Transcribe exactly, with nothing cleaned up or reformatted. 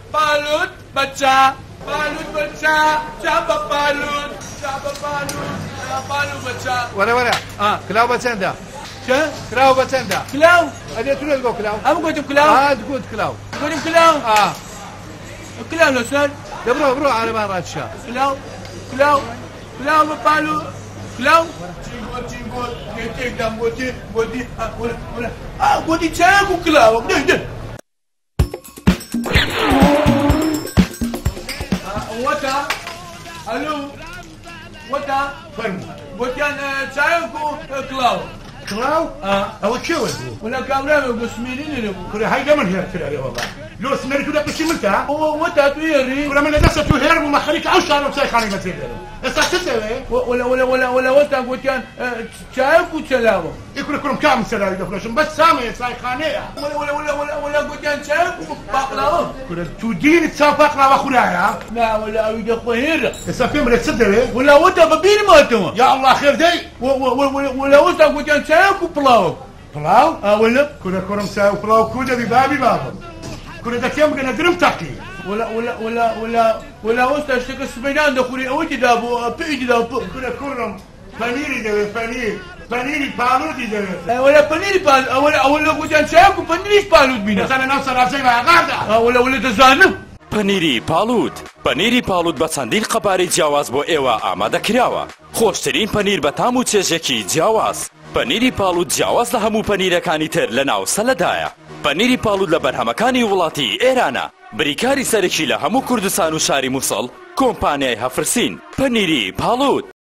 باالوت بچە باالوت بچە چا بە باالوت چا بە باالوت باالوت بچە وەرە وەرە کلااو بە چەندە چ کراو بە چەندە کلااو ئەدێتونێت بۆ کلااو ئەم گوتم کلااو گوت کلااو گوتم کلااو کلااو لەسەر دەبڕۆ بڕۆ عالەمان ڕاتشە کلااو کلااو کلااو بە باالوت کلااو تێکدام بۆتی بۆتی بۆتی چاک و کلاوە وەتا ئەلو وەتا بۆتیان چاک و کلااو کلااو ئەوە کێوە بوو ولا کابراوە گوسمیرینێ بوو کورە هەیدە من هێرکرارەوە بە لۆ سمێری تو دەپشی منتە وەتا تو هێڕی کورە من لە دەستە تو هێر بوو مەخەریکە ئەو شانۆ چایخانەی بەجێ دێرم ئێستا چ دەوێ ولا ولا ولا ولا وەتا گوتیان چاک و چەلاوە ئی کورە کوڕم کام سەراوی دەفرۆشم بەس سامەیە چایخانەیە ولا ولا ولا ولا ولا گوتیان چاک و باقلاوە کورە تو دینت چاو باقلاوە خورایە نا ولا ئەوی دەخۆ هێرە ئێستا پێم بڵێ چ دەوێ ولا وەتا بەبیرم هاتەوە یا ئەڵڵا خێر دەی ولا وەتا گوتیان چاک و پڵاوە پڵاو ولا کورە کوڕم چاو پڵاو کو دەبی بابی بابم کورە دەکەم بگەنە درم تەقی ولا ولا ولا ولا ولا وەستا شتێکە سبەیان دەخوری ئەوەی تێدا بۆ پێی تێدا کورە کوڕم پەنیری دەوێت پەنیر پەنیری پاڵوتی دەوێت ولا پەنیری پال ئەوە ئەوە گوتیان چاک و پەنیریش پالوت بینە دەزانە ناو سەراجەی باغادا ولا ولا دەزانم پەنیری پاڵوت پەنیری پاڵوت بە چەندین قەبارەی جیاواز بۆ ئێوە ئامادەکراوە خۆشترین پەنیر بە تام و چێژێکی جیاواز پەنیری پاڵوت جیاواز لە هەموو پەنیرەکانی تر لە ناو سەلەدایە پەنیری پاڵوت لە بەرهەمەکانی وڵاتی ئێرانە بریکاری سەرەکی لە هەموو کوردستان و شاری مووسڵ کۆمپانیای هەفرسین پەنیری پاڵوت